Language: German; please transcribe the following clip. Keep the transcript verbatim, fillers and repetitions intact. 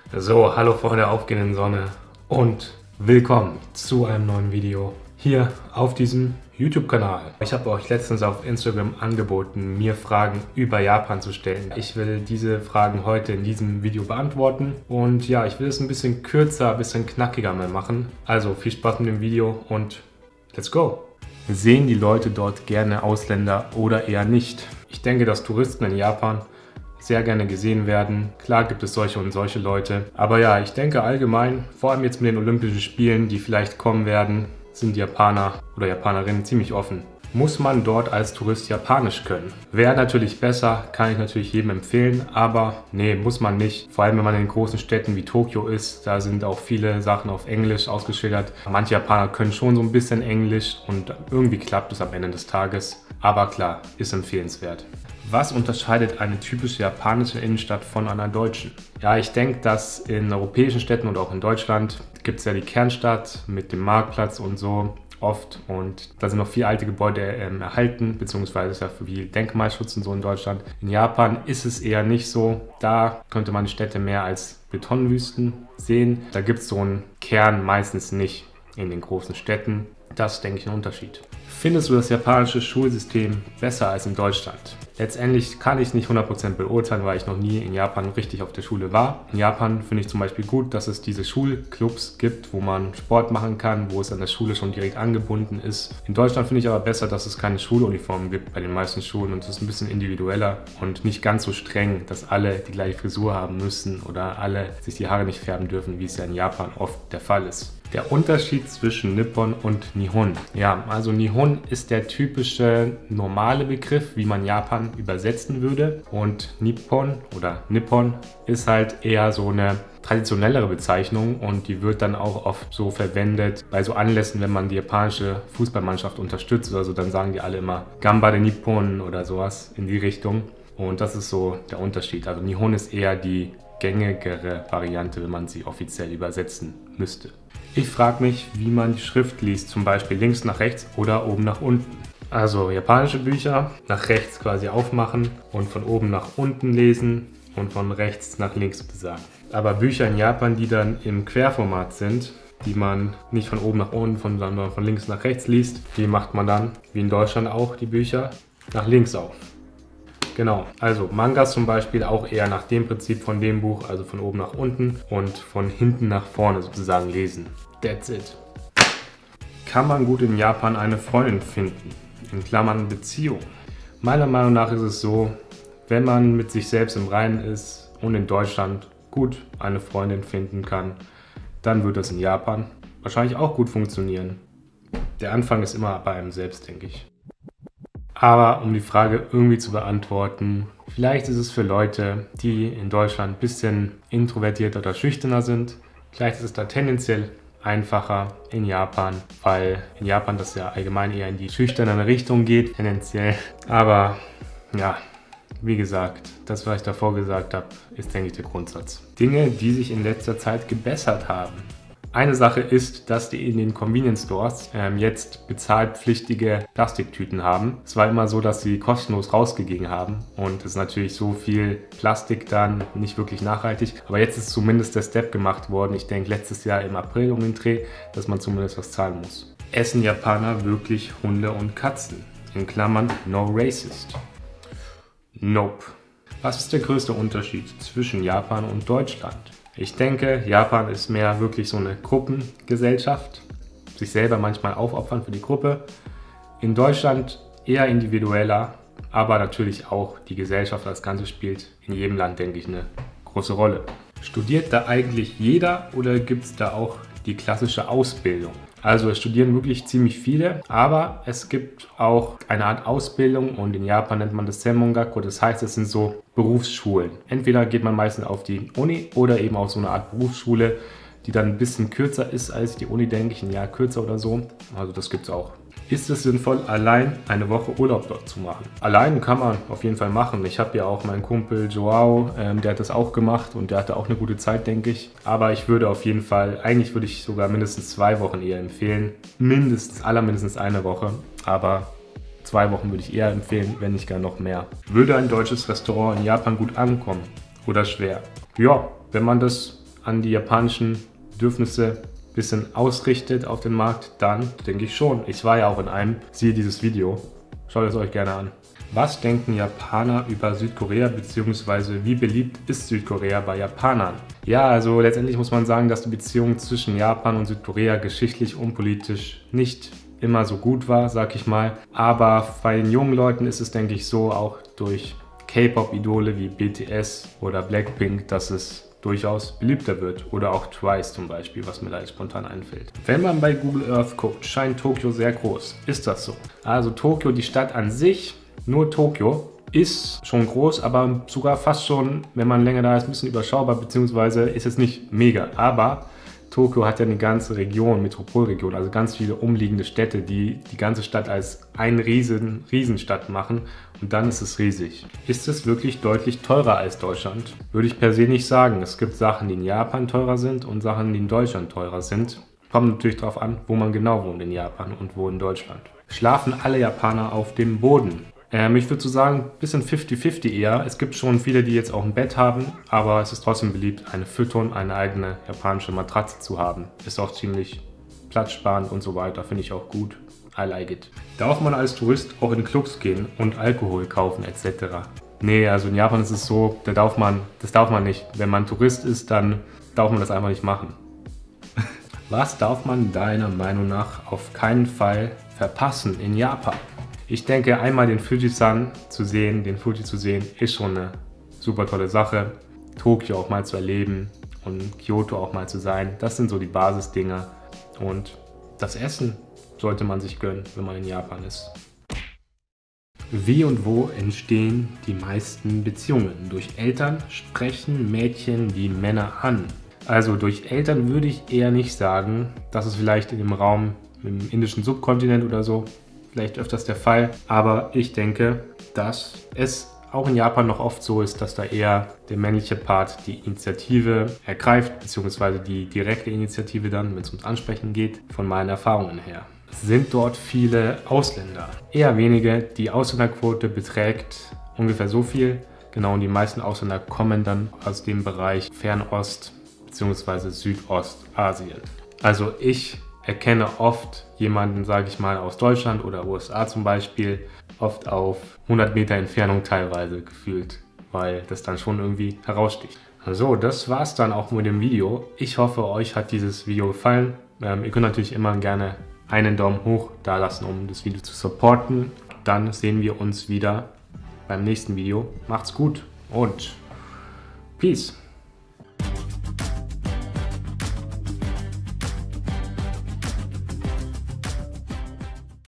So, hallo vor der aufgehenden Sonne und willkommen zu einem neuen Video hier auf diesem YouTube-Kanal. Ich habe euch letztens auf Instagram angeboten, mir Fragen über Japan zu stellen. Ich will diese Fragen heute in diesem Video beantworten und ja, ich will es ein bisschen kürzer, ein bisschen knackiger mal machen. Also viel Spaß mit dem Video und let's go! Sehen die Leute dort gerne Ausländer oder eher nicht? Ich denke, dass Touristen in Japan sehr gerne gesehen werden. Klar gibt es solche und solche Leute. Aber ja, ich denke allgemein, vor allem jetzt mit den Olympischen Spielen, die vielleicht kommen werden, sind die Japaner oder Japanerinnen ziemlich offen. Muss man dort als Tourist Japanisch können? Wäre natürlich besser, kann ich natürlich jedem empfehlen, aber nee, muss man nicht. Vor allem, wenn man in großen Städten wie Tokio ist, da sind auch viele Sachen auf Englisch ausgeschildert. Manche Japaner können schon so ein bisschen Englisch und irgendwie klappt es am Ende des Tages. Aber klar, ist empfehlenswert. Was unterscheidet eine typische japanische Innenstadt von einer deutschen? Ja, ich denke, dass in europäischen Städten und auch in Deutschland gibt es ja die Kernstadt mit dem Marktplatz und so oft. Und da sind noch viele alte Gebäude ähm, erhalten, beziehungsweise ist ja viel Denkmalschutz und so in Deutschland. In Japan ist es eher nicht so. Da könnte man die Städte mehr als Betonwüsten sehen. Da gibt es so einen Kern meistens nicht in den großen Städten. Das ist, denke ich, ein Unterschied. Findest du das japanische Schulsystem besser als in Deutschland? Letztendlich kann ich nicht hundert Prozent beurteilen, weil ich noch nie in Japan richtig auf der Schule war. In Japan finde ich zum Beispiel gut, dass es diese Schulclubs gibt, wo man Sport machen kann, wo es an der Schule schon direkt angebunden ist. In Deutschland finde ich aber besser, dass es keine Schuluniformen gibt bei den meisten Schulen und es ist ein bisschen individueller und nicht ganz so streng, dass alle die gleiche Frisur haben müssen oder alle sich die Haare nicht färben dürfen, wie es ja in Japan oft der Fall ist. Der Unterschied zwischen Nippon und Nihon. Ja, also Nihon ist der typische normale Begriff, wie man Japan übersetzen würde. Und Nippon oder Nippon ist halt eher so eine traditionellere Bezeichnung und die wird dann auch oft so verwendet bei so Anlässen, wenn man die japanische Fußballmannschaft unterstützt oder so, dann sagen die alle immer Ganbare Nippon oder sowas in die Richtung. Und das ist so der Unterschied. Also Nihon ist eher die gängigere Variante, wenn man sie offiziell übersetzen müsste. Ich frage mich, wie man die Schrift liest, zum Beispiel links nach rechts oder oben nach unten. Also japanische Bücher nach rechts quasi aufmachen und von oben nach unten lesen und von rechts nach links sozusagen. Aber Bücher in Japan, die dann im Querformat sind, die man nicht von oben nach unten, sondern von links nach rechts liest, die macht man dann, wie in Deutschland auch, die Bücher nach links auf. Genau, also Mangas zum Beispiel auch eher nach dem Prinzip von dem Buch, also von oben nach unten und von hinten nach vorne sozusagen lesen. That's it. Kann man gut in Japan eine Freundin finden? In Klammern Beziehung. Meiner Meinung nach ist es so, wenn man mit sich selbst im Reinen ist und in Deutschland gut eine Freundin finden kann, dann wird das in Japan wahrscheinlich auch gut funktionieren. Der Anfang ist immer bei einem selbst, denke ich. Aber um die Frage irgendwie zu beantworten, vielleicht ist es für Leute, die in Deutschland ein bisschen introvertierter oder schüchterner sind, vielleicht ist es da tendenziell einfacher in Japan, weil in Japan das ja allgemein eher in die schüchterne Richtung geht, tendenziell. Aber ja, wie gesagt, das, was ich davor gesagt habe, ist, denke ich, der Grundsatz. Dinge, die sich in letzter Zeit gebessert haben. Eine Sache ist, dass die in den Convenience Stores ähm, jetzt bezahlpflichtige Plastiktüten haben. Es war immer so, dass sie kostenlos rausgegeben haben und es ist natürlich so viel Plastik dann nicht wirklich nachhaltig. Aber jetzt ist zumindest der Step gemacht worden, ich denke letztes Jahr im April um den Dreh, dass man zumindest was zahlen muss. Essen Japaner wirklich Hunde und Katzen? In Klammern no racist. Nope. Was ist der größte Unterschied zwischen Japan und Deutschland? Ich denke, Japan ist mehr wirklich so eine Gruppengesellschaft, sich selber manchmal aufopfern für die Gruppe. In Deutschland eher individueller, aber natürlich auch die Gesellschaft als Ganzes spielt in jedem Land, denke ich, eine große Rolle. Studiert da eigentlich jeder oder gibt es da auch die klassische Ausbildung? Also es studieren wirklich ziemlich viele, aber es gibt auch eine Art Ausbildung und in Japan nennt man das Senmongaku, das heißt, es sind so Berufsschulen. Entweder geht man meistens auf die Uni oder eben auf so eine Art Berufsschule, die dann ein bisschen kürzer ist als die Uni, denke ich, ein Jahr kürzer oder so. Also das gibt es auch. Ist es sinnvoll, allein eine Woche Urlaub dort zu machen? Allein kann man auf jeden Fall machen. Ich habe ja auch meinen Kumpel Joao, ähm, der hat das auch gemacht und der hatte auch eine gute Zeit, denke ich. Aber ich würde auf jeden Fall, eigentlich würde ich sogar mindestens zwei Wochen eher empfehlen. Mindestens, allermindestens eine Woche. Aber zwei Wochen würde ich eher empfehlen, wenn nicht gar noch mehr. Würde ein deutsches Restaurant in Japan gut ankommen oder schwer? Ja, wenn man das an die japanischen Bedürfnisse ein bisschen ausrichtet auf den Markt, dann denke ich schon. Ich war ja auch in einem, siehe dieses Video. Schaut es euch gerne an. Was denken Japaner über Südkorea, beziehungsweise wie beliebt ist Südkorea bei Japanern? Ja, also letztendlich muss man sagen, dass die Beziehung zwischen Japan und Südkorea geschichtlich und politisch nicht immer so gut war, sag ich mal. Aber bei den jungen Leuten ist es, denke ich, so, auch durch K-Pop-Idole wie B T S oder Blackpink, dass es durchaus beliebter wird. Oder auch Twice zum Beispiel, was mir da jetzt spontan einfällt. Wenn man bei Google Earth guckt, scheint Tokio sehr groß. Ist das so? Also Tokio, die Stadt an sich, nur Tokio, ist schon groß, aber sogar fast schon, wenn man länger da ist, ein bisschen überschaubar, beziehungsweise ist es nicht mega. Aber Tokio hat ja eine ganze Region, Metropolregion, also ganz viele umliegende Städte, die die ganze Stadt als eine riesen, Riesenstadt machen, und dann ist es riesig. Ist es wirklich deutlich teurer als Deutschland? Würde ich per se nicht sagen. Es gibt Sachen, die in Japan teurer sind und Sachen, die in Deutschland teurer sind. Kommt natürlich darauf an, wo man genau wohnt in Japan und wo in Deutschland. Schlafen alle Japaner auf dem Boden? Ähm, ich würde so sagen, ein bisschen fifty fifty eher. Es gibt schon viele, die jetzt auch ein Bett haben, aber es ist trotzdem beliebt, eine Futon, eine eigene japanische Matratze zu haben. Ist auch ziemlich platzsparend und so weiter, finde ich auch gut. I like it. Darf man als Tourist auch in Clubs gehen und Alkohol kaufen et cetera? Nee, also in Japan ist es so, da darf man, das darf man nicht. Wenn man Tourist ist, dann darf man das einfach nicht machen. Was darf man deiner Meinung nach auf keinen Fall verpassen in Japan? Ich denke, einmal den Fujisan zu sehen, den Fuji zu sehen, ist schon eine super tolle Sache. Tokio auch mal zu erleben und Kyoto auch mal zu sein, das sind so die Basisdinger. Und das Essen sollte man sich gönnen, wenn man in Japan ist. Wie und wo entstehen die meisten Beziehungen? Durch Eltern sprechen Mädchen die Männer an. Also durch Eltern würde ich eher nicht sagen. Das ist vielleicht in dem Raum im indischen Subkontinent oder so vielleicht öfters der Fall. Aber ich denke, dass es auch in Japan noch oft so ist, dass da eher der männliche Part die Initiative ergreift, beziehungsweise die direkte Initiative dann, wenn es ums Ansprechen geht, von meinen Erfahrungen her. Sind dort viele Ausländer? Eher wenige. Die Ausländerquote beträgt ungefähr so viel. Genau, und die meisten Ausländer kommen dann aus dem Bereich Fernost bzw. Südostasien. Also ich erkenne oft jemanden, sage ich mal, aus Deutschland oder U S A zum Beispiel, oft auf hundert Meter Entfernung teilweise gefühlt, weil das dann schon irgendwie heraussticht. Also das war's dann auch mit dem Video. Ich hoffe, euch hat dieses Video gefallen. Ähm, ihr könnt natürlich immer gerne einen Daumen hoch da lassen, um das Video zu supporten. Dann sehen wir uns wieder beim nächsten Video. Macht's gut und Peace!